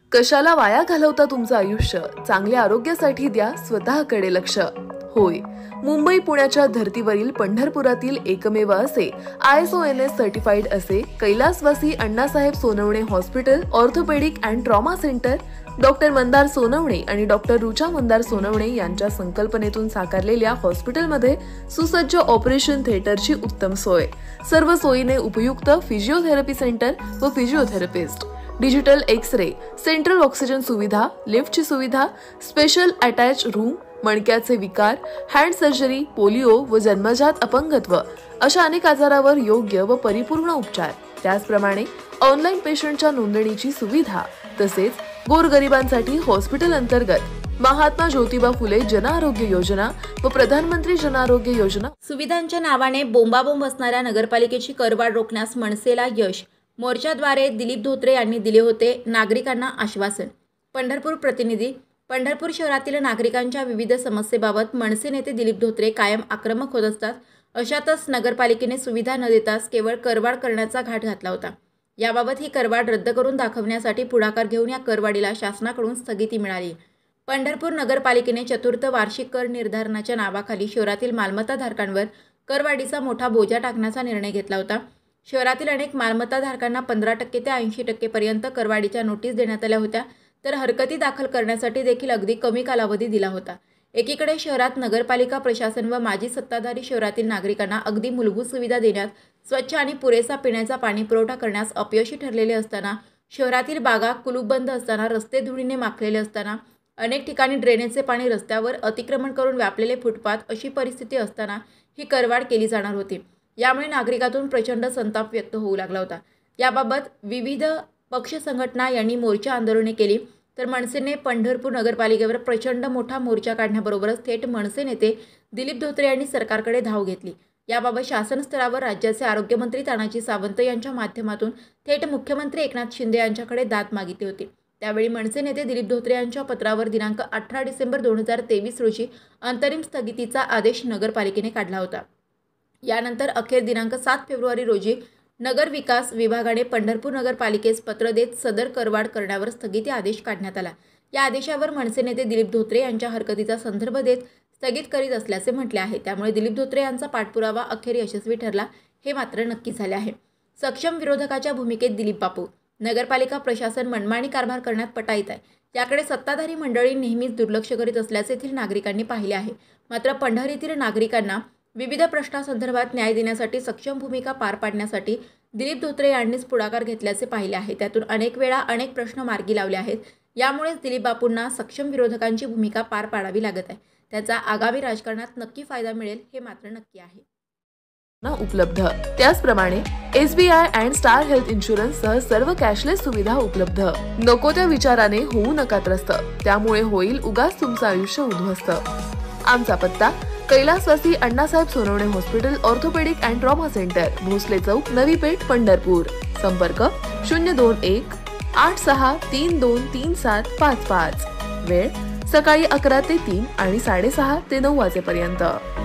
कशाला वाया घालवता तुमचं आयुष्य? चांगल्या आरोग्यासाठी द्या स्वतःकडे लक्ष. होय, मुंबई पुण्याच्या धर्तीवरील पंढरपुरातील एकमेव असे ISONS सर्टिफाईड असे कैलासवासी Annasaheb Sonawane hospital orthopaedic and trauma centre doctor Mandar Sonawane आणि डॉक्टर रुचा मंदार सोनवणे यांच्या संकल्पनेतून साकारलेल्या हॉस्पिटलमध्ये सुसज्ज ऑपरेशन थिएटरची उत्तम सोय, सर्व सोयीने उपयुक्त फिजिओथेरपी सेंटर व physiotherapist, digital X-ray, central oxygen सुविधा, लिफ्टची सुविधा, स्पेशल अटॅच रूम, मणक्याचे विकार, हँड सर्जरी, पोलिओ व जन्मजात अपंगत्व अशा अनेक आजारावर योग्य व परिपूर्ण उपचार, त्याचप्रमाणे ऑनलाईन पेशंटच्या नोंदणीची सुविधा, तसेच गोरगरिबांसाठी हॉस्पिटल अंतर्गत महात्मा ज्योतिबा फुले जन आरोग्य योजना व प्रधानमंत्री जन आरोग्य योजना सुविधांच्या नावाने बोंबाबोंब असणाऱ्या नगरपालिकेची करवाढ रोखण्यास मनसेला यश. मोर्चाद्वारे दिलीप धोत्रे यांनी दिले होते नागरिकांना आश्वासन. पंढरपूर प्रतिनिधी. पंढरपूर शहरातील नागरिकांच्या विविध समस्येबाबत मनसे नेते दिलीप धोत्रे कायम आक्रमक होत असतात. अशातच नगरपालिकेने सुविधा न देताच केवळ करवाढ करण्याचा घाट घातला होता. याबाबत ही करवाढ रद्द करून दाखवण्यासाठी पुढाकार घेऊन या करवाढीला शासनाकडून स्थगिती मिळाली. पंढरपूर नगरपालिकेने चतुर्थ वार्षिक कर निर्धारणाच्या नावाखाली शहरातील मालमत्ताधारकांवर करवाढीचा मोठा बोजा टाकण्याचा निर्णय घेतला होता. शहरातील अनेक मालमत्ताधारकांना 15% ते 80% पर्यंत करवाढीच्या नोटीस देण्यात आल्या होत्या, तर हरकती दाखल करण्यासाठी देखील अगदी कमी कालावधी दिला होता. एकीकडे शहरात नगरपालिका प्रशासन व माजी सत्ताधारी शहरातील नागरिकांना अगदी मूलभूत सुविधा देण्यात, स्वच्छ आणि पुरेसा पिण्याचा पाणी पुरवठा करण्यास अपयशी ठरलेले असताना, शहरातील बागा कुलूपबंद असताना, रस्ते धुळीने माखलेले असताना, अनेक ठिकाणी ड्रेनेजचे पाणी रस्त्यावर अतिक्रमण करून व्यापलेले फुटपाथ अशी परिस्थिती असताना ही करवाढ केली जाणार होती. यामुळे नागरिकातून प्रचंड संताप व्यक्त होऊ लागला होता. याबाबत विविध पक्ष संघटना यांनी मोर्चा आंदोलने केली, तर मनसेने पंढरपूर नगरपालिकेवर प्रचंड मोठा मोर्चा काढण्याबरोबरच थेट मनसे नेते दिलीप धोत्रे यांनी सरकारकडे धाव घेतली. याबाबत शासन स्तरावर राज्याचे आरोग्यमंत्री तानाजी सावंत यांच्या माध्यमातून थेट मुख्यमंत्री एकनाथ शिंदे यांच्याकडे दाद मागितली होती. त्यावेळी मनसे नेते दिलीप धोत्रे यांच्या पत्रावर दिनांक 18 डिसेंबर 2023 रोजी अंतरिम स्थगितीचा आदेश नगरपालिकेने काढला होता. यानंतर अखेर दिनांक 7 फेब्रुवारी रोजी नगर विकास विभागाने पंढरपूर नगरपालिकेस पत्र देत सदर करवाढ करण्यावर स्थगिती आदेश काढण्यात आला. या आदेशावर मनसे नेते दिलीप धोत्रे यांच्या हरकतीचा संदर्भ देत स्थगित करीत असल्याचे म्हटले आहे. त्यामुळे दिलीप धोत्रे यांचा पाठपुरावा अखेर यशस्वी ठरला हे मात्र नक्की झाले आहे. सक्षम विरोधकाच्या भूमिकेत दिलीप बापू. नगरपालिका प्रशासन मनमानी कारभार करण्यात पटाईत आहे. याकडे सत्ताधारी मंडळी नेहमीच दुर्लक्ष करीत असल्याचे येथील नागरिकांनी पाहिले आहे. मात्र पंढरीतील नागरिकांना विविध प्रश्नांसंदर्भात न्याय देण्यासाठी सक्षम भूमिका पार पाडण्यासाठी दिलीप धोत्रे यांनीच पुढाकार घेतल्याचे पाहिले आहे. त्यातून अनेक वेळा अनेक प्रश्न मार्गी लावले आहेत. यामुळेच दिलीप बापूंना सक्षम विरोधकांची भूमिका पार पाडावी लागत आहे. त्याचा आगामी राजकारणात नक्की फायदा मिळेल हे मात्र नक्की आहे. उपलब्ध. त्याचप्रमाणे SBI and star health insurance सह सर्व कॅशलेस सुविधा उपलब्ध. नको त्या विचाराने होऊ नका त्रस्त, त्यामुळे होईल उगाच तुमचं आयुष्य उद्ध्वस्त. आमचा पत्ता कैलासवासी Annasaheb Sonawane hospital orthopaedic and trauma centre, Bhosale Chowk, Navi Peth, Pandharpur. संपर्क 021 86323755. वेळ सकाळी 11 ते 3 आणि 6:30 ते 9 वाजेपर्यंत.